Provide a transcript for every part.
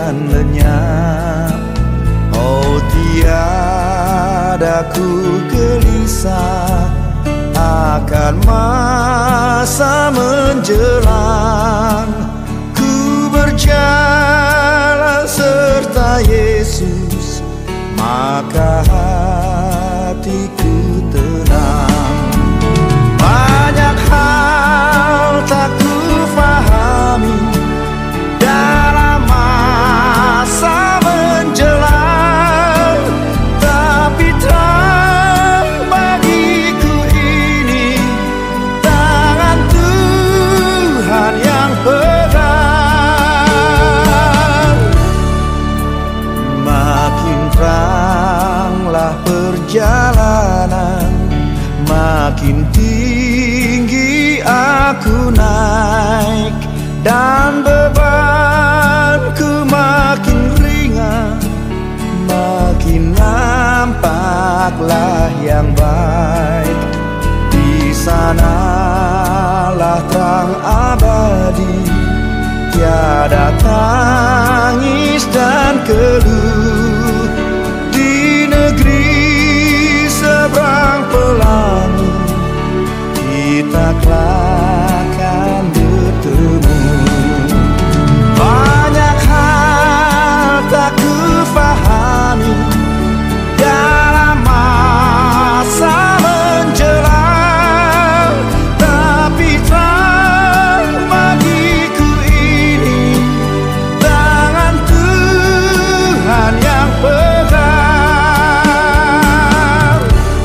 akan lenyap. Oh, tiada ku gelisah akan masa menjelang. Ku berjalan serta Yesus, maka hatiku tenang. Banyak hal tak ku fahami dalam masa menjelang, tapi terang bagiku ini tangan Tuhan yang pegang. Makin teranglah perjalanan, makin tinggi aku naik, dan bebanku makin ringan. Makin nampaklah yang baik. Di sanalah terang abadi, tiada tangis dan keluh. Di negeri seberang pelangi kita akan bertemu. Banyak hal tak ku fahami dalam masa menjelang, tapi terang bagiku ini tangan Tuhan yang pegang.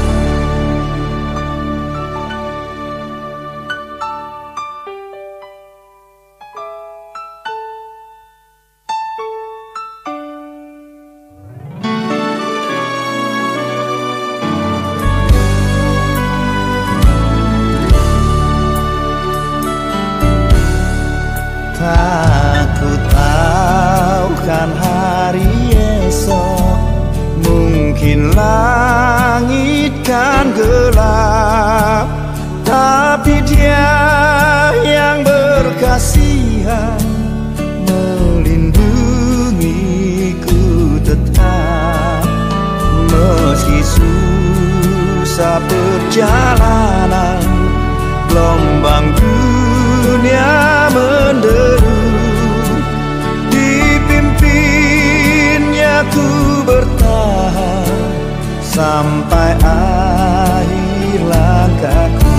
Aku tahu kan hari esok mungkin langit kan gelap, tapi Dia yang berkasihan melindungiku tetap. Meski susah perjalanan, gelombang dunia menderu, dipimpinnya ku bertahan sampai akhir langkahku.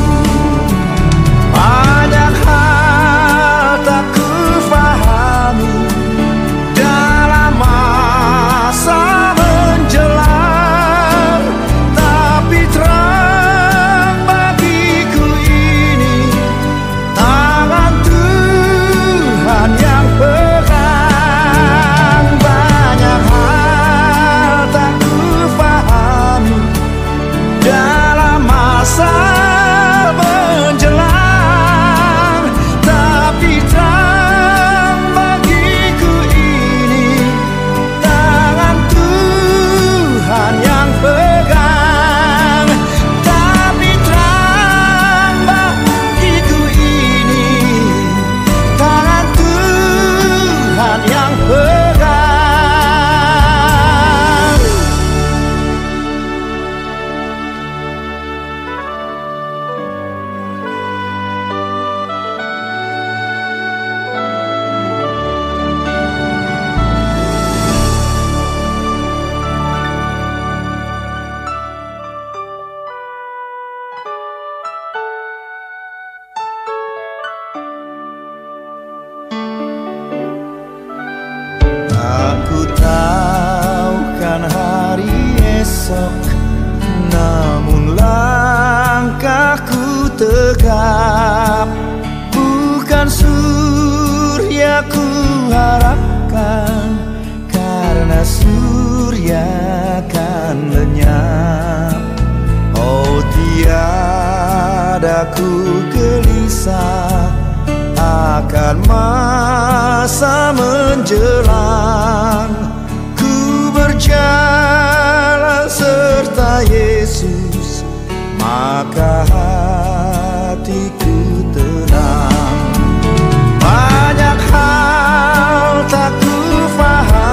Banyak hal tak ku fahami dalam masa menjelang, tapi terang bagiku ini tangan Tuhan yang pegang. Banyak hal tak ku fahami dalam masa menjelang, tapi terang bagiku ini tangan Tuhan yang pegang. Tapi terang bagiku ini tangan Tuhan yang pegang. Aku tahu kan hari esok, namun langkahku tegap. Bukan surya ku harapkan, karena surya kan lenyap. Oh, tiada ku gelisah akan masa menjelang. Ku berjalan serta Yesus, maka hatiku tenang. Banyak hal tak ku faham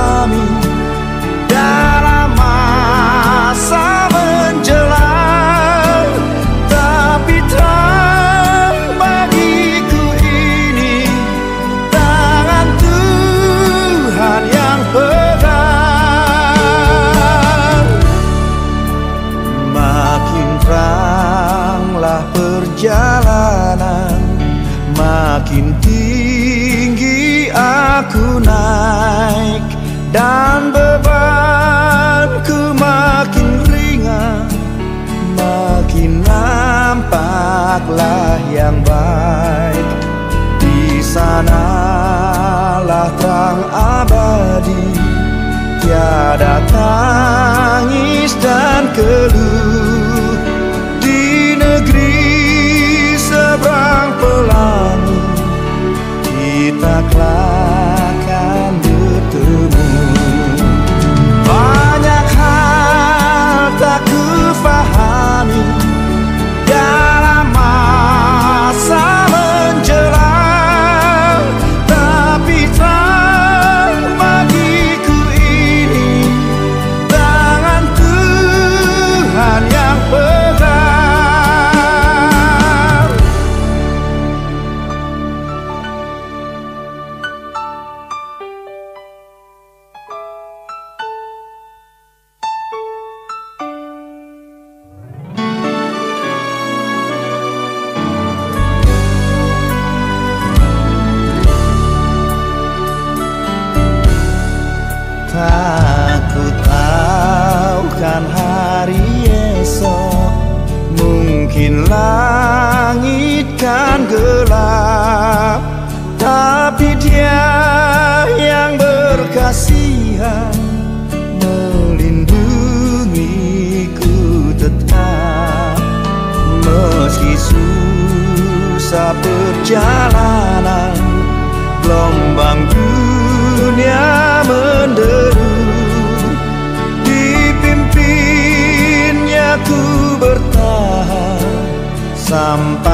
dan bebanku makin ringan, makin nampaklah yang baik. Di sanalah terang abadi, tiada tangis dan keluh. Di negeri seberang pelangi kita akan bertemu. Banyak hal tak kufahami dalam masa menjelang, tapi terang bagiku ini tangan Tuhan yang pegang. Aku tahu kan hari esok mungkin langit kan gelap, tapi Dia yang berkasihan melindungiku tetap. Meski susah perjalanan, gelombang dunia menderu, dipimpinnya ku bertahan sampai